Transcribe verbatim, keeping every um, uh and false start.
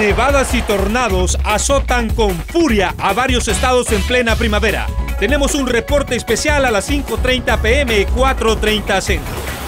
Nevadas y tornados azotan con furia a varios estados en plena primavera. Tenemos un reporte especial a las cinco treinta p m, cuatro treinta centro.